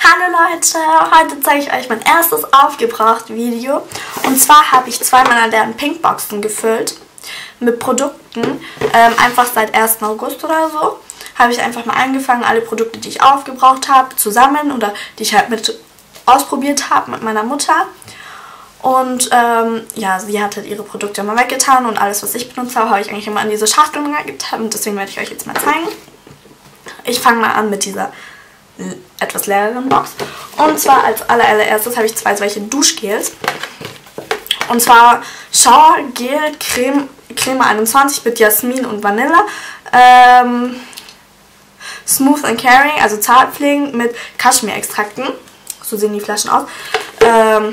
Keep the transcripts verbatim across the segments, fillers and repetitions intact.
Hallo Leute, heute zeige ich euch mein erstes aufgebraucht Video. Und zwar habe ich zwei meiner leeren Pinkboxen gefüllt mit Produkten, ähm, einfach seit ersten August oder so. Habe ich einfach mal angefangen, alle Produkte, die ich aufgebraucht habe, zu sammeln oder die ich halt mit ausprobiert habe mit meiner Mutter. Und ähm, ja, sie hat halt ihre Produkte immer weggetan und alles, was ich benutzt habe, habe ich eigentlich immer in diese Schachteln reingetan und deswegen werde ich euch jetzt mal zeigen. Ich fange mal an mit dieser etwas leeren Box. Und zwar als allererstes habe ich zwei solche Duschgels. Und zwar Shower Gel Creme, Creme einundzwanzig mit Jasmin und Vanille. Ähm, Smooth and Caring, also zartpflegend mit Kaschmir-Extrakten. So sehen die Flaschen aus. Ähm,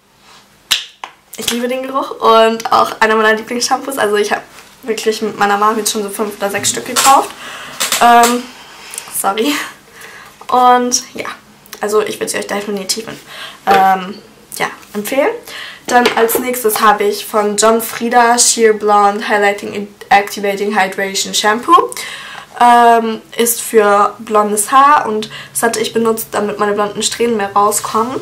ich liebe den Geruch und auch einer meiner Lieblingsshampoos. Also ich habe wirklich mit meiner Mama jetzt schon so fünf oder sechs Stück gekauft. Ähm, sorry. Und ja, also ich würde sie euch definitiv ähm, ja, empfehlen. Dann als nächstes habe ich von John Frieda Sheer Blonde Highlighting Activating Hydration Shampoo. Ähm, ist für blondes Haar und das hatte ich benutzt, damit meine blonden Strähnen mehr rauskommen.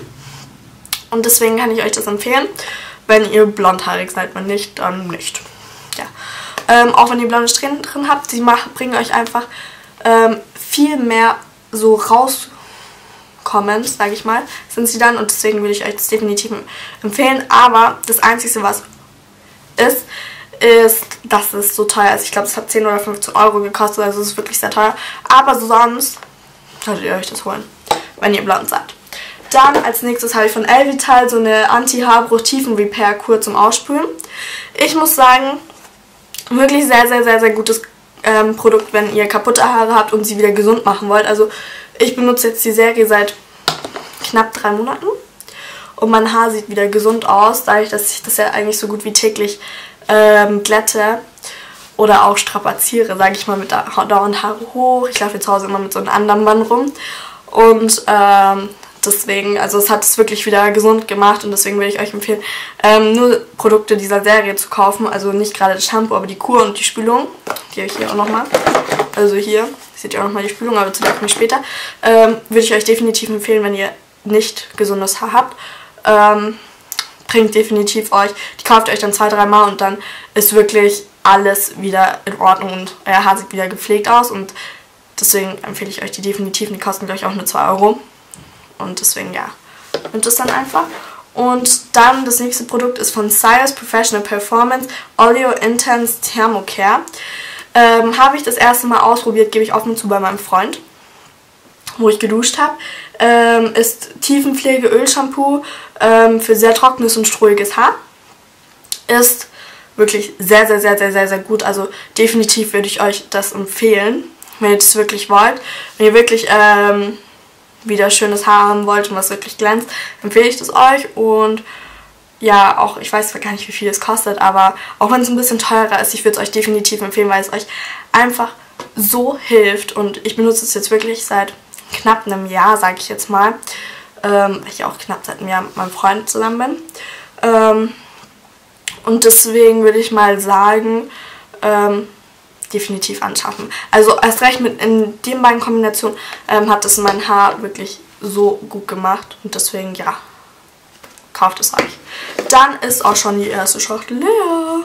Und deswegen kann ich euch das empfehlen. Wenn ihr blondhaarig seid, wenn nicht, dann nicht. Ja. Ähm, auch wenn ihr blonde Strähnen drin habt, sie machen, bringen euch einfach ähm, viel mehr so rauskommen, sage ich mal, sind sie dann und deswegen würde ich euch das definitiv empfehlen. Aber das Einzige, was ist, ist, dass es so teuer ist. Ich glaube, es hat zehn oder fünfzehn Euro gekostet, also es ist wirklich sehr teuer. Aber sonst solltet ihr euch das holen, wenn ihr blond seid. Dann als nächstes habe ich von Elvital so eine Anti-Haarbruch-Tiefen-Repair-Kur zum Ausspülen. Ich muss sagen, wirklich sehr, sehr, sehr, sehr gutes ähm, Produkt, wenn ihr kaputte Haare habt und sie wieder gesund machen wollt. Also ich benutze jetzt die Serie seit knapp drei Monaten und mein Haar sieht wieder gesund aus, dadurch, dass ich das ja eigentlich so gut wie täglich ähm, glätte oder auch strapaziere, sage ich mal, mit dauernd Haare hoch. Ich laufe jetzt zu Hause immer mit so einem anderen Mann rum und ähm, deswegen, also es hat es wirklich wieder gesund gemacht und deswegen würde ich euch empfehlen, ähm, nur Produkte dieser Serie zu kaufen. Also nicht gerade das Shampoo, aber die Kur und die Spülung. Die habe ich hier auch nochmal. Also hier seht ihr auch nochmal die Spülung, aber zu der komme ich später. Ähm, würde ich euch definitiv empfehlen, wenn ihr nicht gesundes Haar habt. Ähm, bringt definitiv euch, die kauft ihr euch dann zwei, drei Mal und dann ist wirklich alles wieder in Ordnung und euer Haar sieht wieder gepflegt aus und deswegen empfehle ich euch die definitiv. Die kosten gleich auch nur zwei Euro. Und deswegen, ja, nimmt es dann einfach. Und dann das nächste Produkt ist von Science Professional Performance Oleo Intense Thermocare. Ähm, habe ich das erste Mal ausprobiert, gebe ich offen zu, bei meinem Freund, wo ich geduscht habe. Ähm, ist Tiefenpflege Ölshampoo ähm, für sehr trockenes und strohiges Haar. Ist wirklich sehr, sehr, sehr, sehr, sehr, sehr gut. Also definitiv würde ich euch das empfehlen, wenn ihr das wirklich wollt. Wenn ihr wirklich ähm, wieder schönes Haar haben wollt und was wirklich glänzt, empfehle ich das euch. Und ja, auch, ich weiß gar nicht, wie viel es kostet, aber auch wenn es ein bisschen teurer ist, ich würde es euch definitiv empfehlen, weil es euch einfach so hilft. Und ich benutze es jetzt wirklich seit knapp einem Jahr, sage ich jetzt mal, ähm, weil ich auch knapp seit einem Jahr mit meinem Freund zusammen bin. Ähm, und deswegen würde ich mal sagen, ähm, definitiv anschaffen. Also erst recht mit in den beiden Kombinationen ähm, hat es mein Haar wirklich so gut gemacht und deswegen, ja, kauft es euch. Dann ist auch schon die erste Schachtel leer.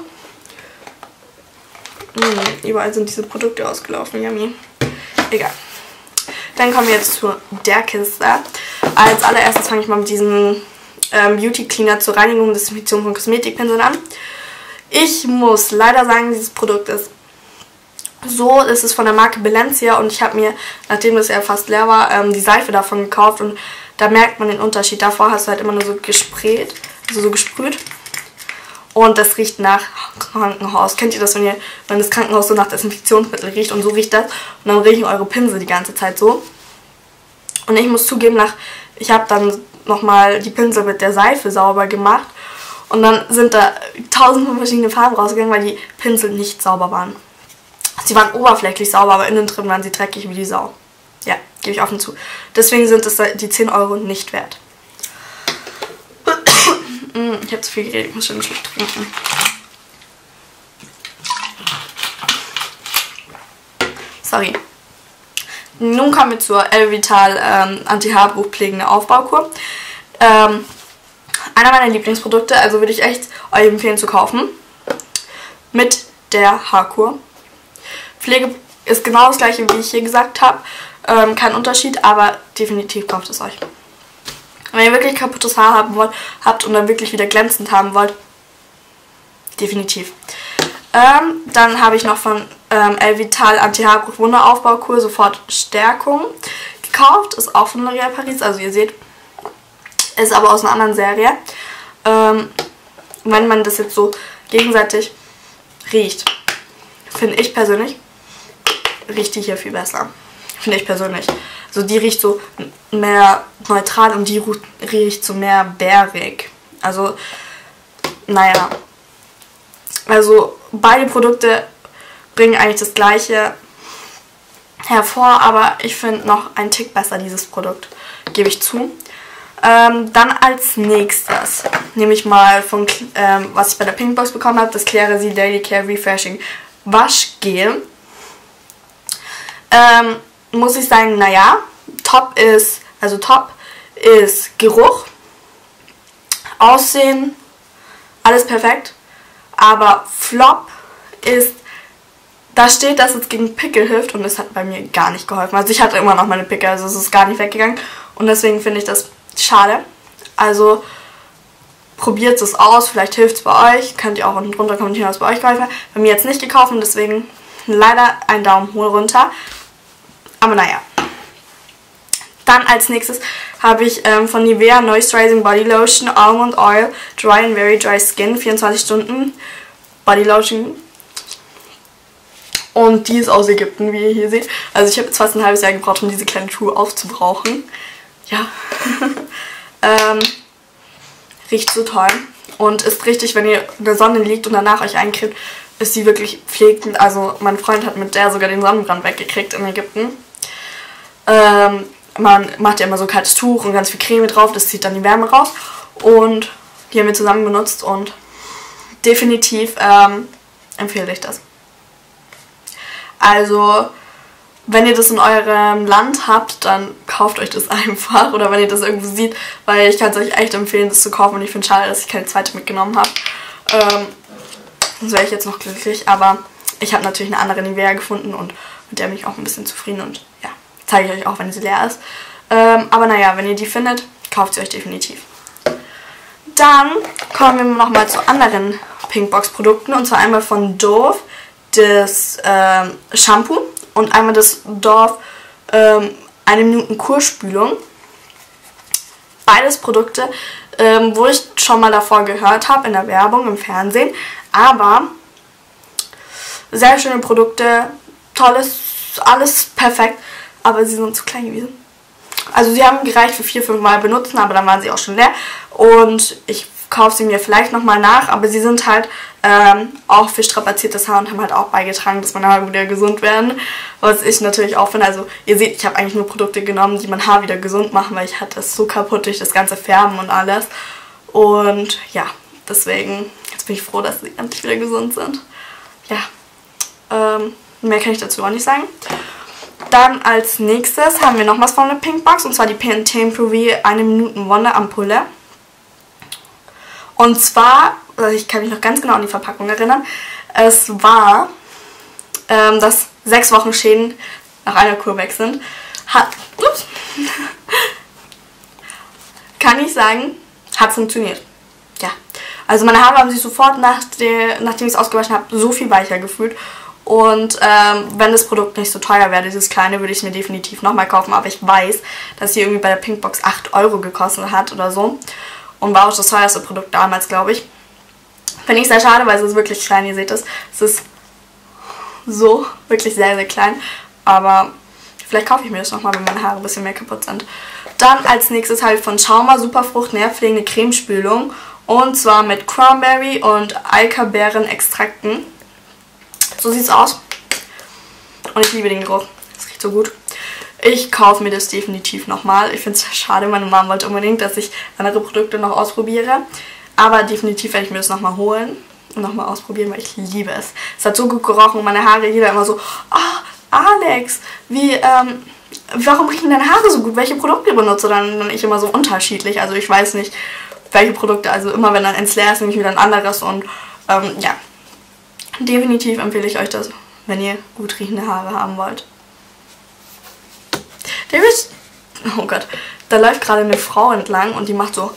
Hm, überall sind diese Produkte ausgelaufen, yummy. Egal. Dann kommen wir jetzt zu der Kiste. Als allererstes fange ich mal mit diesem ähm, Beauty Cleaner zur Reinigung und Desinfektion von Kosmetikpinseln an. Ich muss leider sagen, dieses Produkt ist so, ist es von der Marke Balencia und ich habe mir, nachdem das ja fast leer war, ähm, die Seife davon gekauft und da merkt man den Unterschied. Davor hast du halt immer nur so gesprayt, also so gesprüht und das riecht nach Krankenhaus. Kennt ihr das, wenn ihr, wenn das Krankenhaus so nach Desinfektionsmittel riecht und so riecht das und dann riechen eure Pinsel die ganze Zeit so. Und ich muss zugeben, nach, ich habe dann nochmal die Pinsel mit der Seife sauber gemacht und dann sind da tausend von verschiedenen Farben rausgegangen, weil die Pinsel nicht sauber waren. Sie waren oberflächlich sauber, aber innen drin waren sie dreckig wie die Sau. Ja, gebe ich offen zu. Deswegen sind es die zehn Euro nicht wert. Ich habe zu viel geredet, ich muss schon einen Schluck trinken. Sorry. nun kommen wir zur Elvital ähm, Anti-Haarbruch pflegende Aufbaukur. Ähm, einer meiner Lieblingsprodukte, also würde ich echt euch empfehlen zu kaufen. Mit der Haarkur. Pflege ist genau das gleiche, wie ich hier gesagt habe. Ähm, kein Unterschied, aber definitiv kauft es euch. Wenn ihr wirklich kaputtes Haar haben wollt, habt und dann wirklich wieder glänzend haben wollt, definitiv. Ähm, dann habe ich noch von ähm, Elvital Anti-Haarbruch Wunderaufbaukur sofort Stärkung gekauft. Ist auch von L'Oréal Paris, also ihr seht, ist aber aus einer anderen Serie. Ähm, wenn man das jetzt so gegenseitig riecht, finde ich persönlich, riecht die hier viel besser. Finde ich persönlich. Also die riecht so mehr neutral und die riecht so mehr bärig. Also, naja. Also beide Produkte bringen eigentlich das gleiche hervor, aber ich finde noch einen Tick besser dieses Produkt, gebe ich zu. Ähm, dann als nächstes nehme ich mal von, ähm, was ich bei der Pinkbox bekommen habe, das Clairesie Daily Care Refreshing Waschgel. Ähm, muss ich sagen, naja, top ist, also top ist Geruch, Aussehen, alles perfekt, aber Flop ist, da steht, dass es gegen Pickel hilft und es hat bei mir gar nicht geholfen. Also ich hatte immer noch meine Pickel, also es ist gar nicht weggegangen und deswegen finde ich das schade. Also probiert es aus, vielleicht hilft es bei euch, könnt ihr auch unten drunter kommentieren, was bei euch geholfen hat. Bei mir jetzt nicht gekauft und deswegen leider ein Daumen hoch runter. Aber naja. Dann als nächstes habe ich ähm, von Nivea Moisturizing Body Lotion Almond Oil Dry and Very Dry Skin vierundzwanzig Stunden Body Lotion. Und die ist aus Ägypten, wie ihr hier seht. Also ich habe jetzt fast ein halbes Jahr gebraucht, um diese kleinen Schuhe aufzubrauchen. Ja. ähm, riecht so toll. Und ist richtig, wenn ihr in der Sonne liegt und danach euch eincremt, ist sie wirklich pflegend. Also mein Freund hat mit der sogar den Sonnenbrand weggekriegt in Ägypten. Ähm, man macht ja immer so kaltes Tuch und ganz viel Creme drauf, das zieht dann die Wärme raus. Und die haben wir zusammen benutzt und definitiv ähm, empfehle ich das. Also, wenn ihr das in eurem Land habt, dann kauft euch das einfach. Oder wenn ihr das irgendwo seht, weil ich kann es euch echt empfehlen, das zu kaufen. Und ich finde es schade, dass ich keine zweite mitgenommen habe. Ähm, sonst wäre ich jetzt noch glücklich. Aber ich habe natürlich eine andere Nivea gefunden und mit der bin ich auch ein bisschen zufrieden. Und ja, zeige ich euch auch, wenn sie leer ist. Ähm, aber naja, wenn ihr die findet, kauft sie euch definitiv. Dann kommen wir nochmal zu anderen Pinkbox-Produkten. Und zwar einmal von Dove das ähm, Shampoo und einmal das Dove ähm, eine Minuten Kurspülung. Beides Produkte, ähm, wo ich schon mal davor gehört habe in der Werbung, im Fernsehen. Aber sehr schöne Produkte, tolles, alles perfekt, aber sie sind zu klein gewesen. Also sie haben gereicht für vier, fünf Mal benutzen, aber dann waren sie auch schon leer. Und ich kaufe sie mir vielleicht nochmal nach, aber sie sind halt ähm, auch für strapaziertes Haar und haben halt auch beigetragen, dass meine Haare wieder gesund werden. Was ich natürlich auch finde, also ihr seht, ich habe eigentlich nur Produkte genommen, die mein Haar wieder gesund machen, weil ich hatte es so kaputt durch das ganze Färben und alles. Und ja, deswegen, jetzt bin ich froh, dass sie endlich wieder gesund sind. Ja, ähm, mehr kann ich dazu auch nicht sagen. Dann als nächstes haben wir noch was von der Pinkbox, und zwar die Pantene Purée eine Minuten Wonder Ampulle. Und zwar, also ich kann mich noch ganz genau an die Verpackung erinnern, es war, ähm, dass sechs Wochen Schäden nach einer Kur weg sind. Hat, ups, kann ich sagen, hat funktioniert. Ja, also meine Haare haben sich sofort, nach der, nachdem ich es ausgewaschen habe, so viel weicher gefühlt. Und ähm, wenn das Produkt nicht so teuer wäre, dieses kleine, würde ich es mir definitiv nochmal kaufen. Aber ich weiß, dass sie irgendwie bei der Pinkbox acht Euro gekostet hat oder so. Und war auch das teuerste Produkt damals, glaube ich. Finde ich sehr schade, weil es ist wirklich klein. Ihr seht es. Es ist so wirklich sehr, sehr klein. Aber vielleicht kaufe ich mir das nochmal, wenn meine Haare ein bisschen mehr kaputt sind. Dann als nächstes habe ich von Schauma Superfrucht nährpflegende Cremespülung. Und zwar mit Cranberry und Alka-Beeren-Extrakten. So sieht es aus. Und ich liebe den Geruch. Es riecht so gut. Ich kaufe mir das definitiv nochmal. Ich finde es schade, meine Mama wollte unbedingt, dass ich andere Produkte noch ausprobiere. Aber definitiv werde ich mir das nochmal holen und nochmal ausprobieren, weil ich liebe es. Es hat so gut gerochen und meine Haare, jeder immer so, oh, Alex, wie, ähm, warum riechen deine Haare so gut? Welche Produkte benutze dann ich immer so unterschiedlich? Also ich weiß nicht, welche Produkte. Also immer wenn dann eins leer ist, nehme ich wieder ein anderes. Und ähm, ja, definitiv empfehle ich euch das, wenn ihr gut riechende Haare haben wollt. David, oh Gott, da läuft gerade eine Frau entlang und die macht so.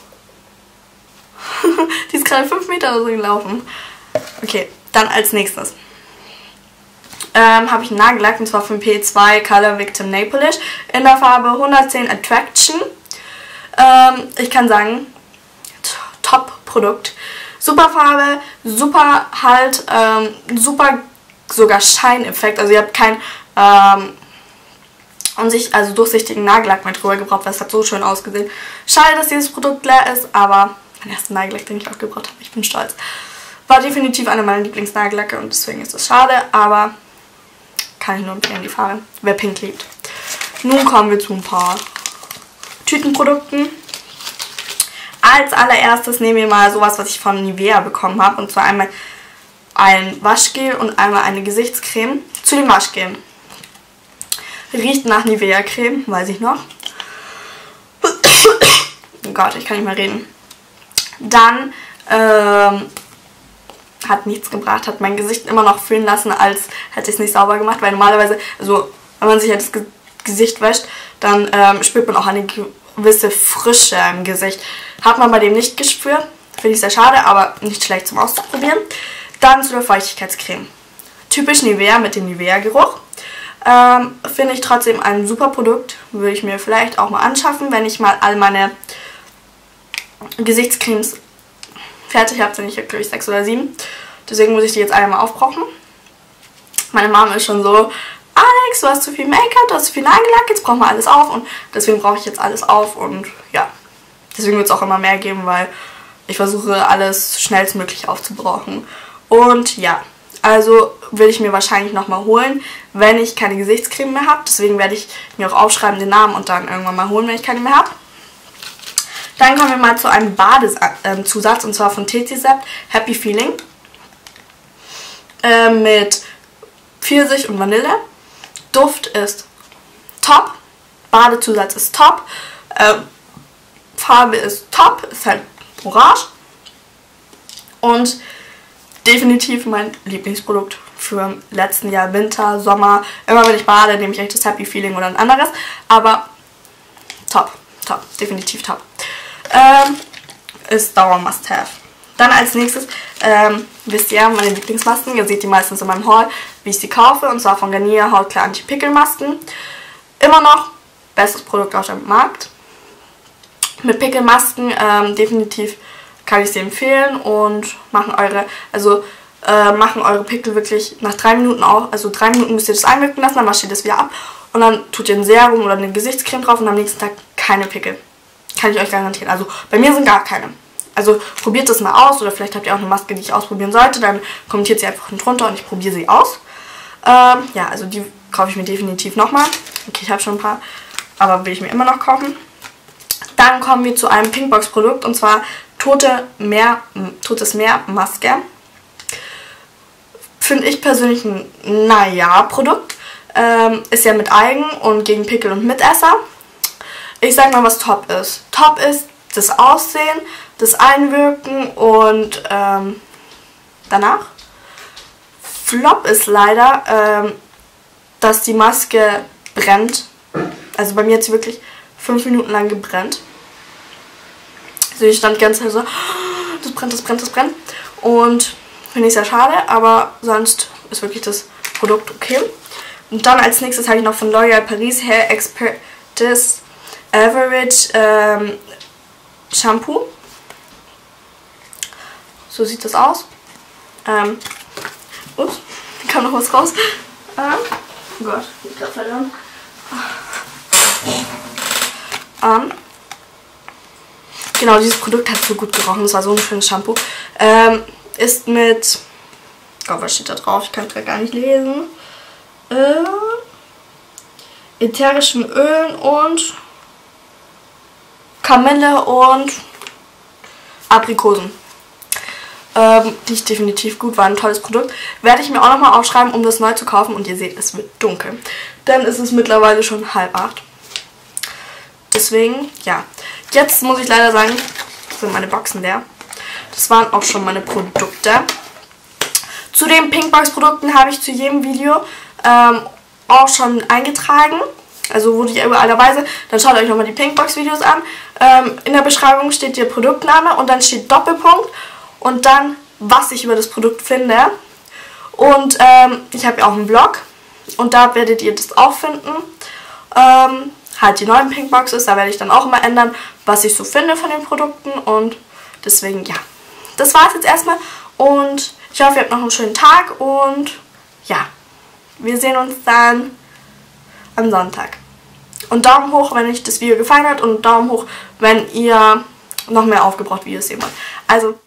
Die ist gerade fünf Meter oder so gelaufen. Okay, dann als nächstes ähm, habe ich einen Nagellack, und zwar von P zwei Color Victim Nail Polish in der Farbe hundertzehn Attraction. Ähm, ich kann sagen, Top-Produkt. Super Farbe, super Halt, ähm, super sogar Scheineffekt. Also ihr habt keinen ähm, unsicht, also durchsichtigen Nagellack mehr drüber gebraucht, weil es hat so schön ausgesehen. Schade, dass dieses Produkt leer ist, aber mein erster Nagellack, den ich auch gebraucht habe, ich bin stolz. War definitiv einer meiner Lieblingsnagellacke und deswegen ist es schade, aber kann ich nur empfehlen, die Farbe, wer pink liebt. Nun kommen wir zu ein paar Tütenprodukten. Als allererstes nehmen wir mal sowas, was ich von Nivea bekommen habe, und zwar einmal ein Waschgel und einmal eine Gesichtscreme. Zu dem Waschgel. Riecht nach Nivea-Creme, weiß ich noch. Oh Gott, ich kann nicht mehr reden. Dann ähm, hat nichts gebracht, hat mein Gesicht immer noch fühlen lassen, als hätte ich es nicht sauber gemacht, weil normalerweise, also wenn man sich halt das Ge Gesicht wäscht, dann ähm, spürt man auch eine gewisse Frische im Gesicht. Hat man bei dem nicht gespürt, finde ich sehr schade, aber nicht schlecht zum Auszuprobieren. Dann zu der Feuchtigkeitscreme. Typisch Nivea mit dem Nivea-Geruch. Ähm, finde ich trotzdem ein super Produkt, würde ich mir vielleicht auch mal anschaffen, wenn ich mal all meine Gesichtscremes fertig habe, sind ich glaube ich sechs oder sieben. Deswegen muss ich die jetzt alle mal aufbrauchen. Meine Mama ist schon so, Alex, du hast zu viel Make-up, du hast zu viel Nagellack, jetzt brauchen wir alles auf. Und deswegen brauche ich jetzt alles auf und ja, deswegen wird es auch immer mehr geben, weil ich versuche alles schnellstmöglich aufzubrauchen. Und ja, also will ich mir wahrscheinlich nochmal holen, wenn ich keine Gesichtscreme mehr habe. Deswegen werde ich mir auch aufschreiben den Namen und dann irgendwann mal holen, wenn ich keine mehr habe. Dann kommen wir mal zu einem Badezusatz, und zwar von T C Sept Happy Feeling äh, mit Pfirsich und Vanille. Duft ist top, Badezusatz ist top, äh, Farbe ist top, ist halt orange und definitiv mein Lieblingsprodukt für letzten Jahr, Winter, Sommer. Immer wenn ich bade, nehme ich echt das Happy Feeling oder ein anderes, aber top, top, definitiv top. Ähm, ist Dauer Must-Have. Dann als nächstes, ähm, wisst ihr, meine Lieblingsmasken. Ihr seht die meistens in meinem Haul, wie ich sie kaufe. Und zwar von Garnier Hautklar Anti-Pickel-Masken. Immer noch bestes Produkt auf dem Markt. Mit Pickelmasken ähm, definitiv kann ich sie empfehlen und machen eure, also äh, machen eure Pickel wirklich nach drei Minuten auf. Also drei Minuten müsst ihr das einwirken lassen, dann wascht ihr das wieder ab. Und dann tut ihr ein Serum oder eine Gesichtscreme drauf und am nächsten Tag keine Pickel. Kann ich euch garantieren. Also bei mir sind gar keine. Also probiert das mal aus oder vielleicht habt ihr auch eine Maske, die ich ausprobieren sollte. Dann kommentiert sie einfach drunter und ich probiere sie aus. Ähm, ja, also die kaufe ich mir definitiv nochmal. Okay, ich habe schon ein paar, aber will ich mir immer noch kaufen. Dann kommen wir zu einem Pinkbox-Produkt und zwar Tote Meer, Totes Meer Maske. Finde ich persönlich ein naja Produkt. Ähm, ist ja mit Algen und gegen Pickel und Mitesser. Ich sag mal, was top ist. Top ist das Aussehen, das Einwirken und ähm, danach. Flop ist leider, ähm, dass die Maske brennt. Also bei mir hat sie wirklich fünf Minuten lang gebrennt. Also ich stand die ganze Zeit so, das brennt, das brennt, das brennt. Und finde ich sehr schade, aber sonst ist wirklich das Produkt okay. Und dann als nächstes habe ich noch von L'Oréal Paris Hair Expertise Average ähm, Shampoo. So sieht das aus. Ähm, ups, da kam noch was raus. Ähm, oh Gott, ich gerade verloren. Ähm, genau, dieses Produkt hat so gut gerochen. Das war so ein schönes Shampoo. Ähm, ist mit, Gott, was steht da drauf? Ich kann es gar nicht lesen. Äh, ätherischen Ölen und Kamille und Aprikosen. Ähm, riecht definitiv gut, war ein tolles Produkt. Werde ich mir auch nochmal aufschreiben, um das neu zu kaufen. Und ihr seht, es wird dunkel. Denn es ist mittlerweile schon halb acht. Deswegen, ja. Jetzt muss ich leider sagen, sind meine Boxen leer. Das waren auch schon meine Produkte. Zu den Pinkbox-Produkten habe ich zu jedem Video ähm, auch schon eingetragen. Also wo die überall dabei sind. Dann schaut euch nochmal die Pinkbox-Videos an. Ähm, in der Beschreibung steht der Produktname und dann steht Doppelpunkt. Und dann, was ich über das Produkt finde. Und ähm, ich habe ja auch einen Blog. Und da werdet ihr das auch finden. Ähm, halt die neuen Pinkboxes. Da werde ich dann auch immer ändern, was ich so finde von den Produkten. Und deswegen, ja. Das war es jetzt erstmal. Und ich hoffe, ihr habt noch einen schönen Tag. Und ja, wir sehen uns dann am Sonntag. Und Daumen hoch, wenn euch das Video gefallen hat. Und Daumen hoch, wenn ihr noch mehr aufgebraucht Videos sehen wollt. Also,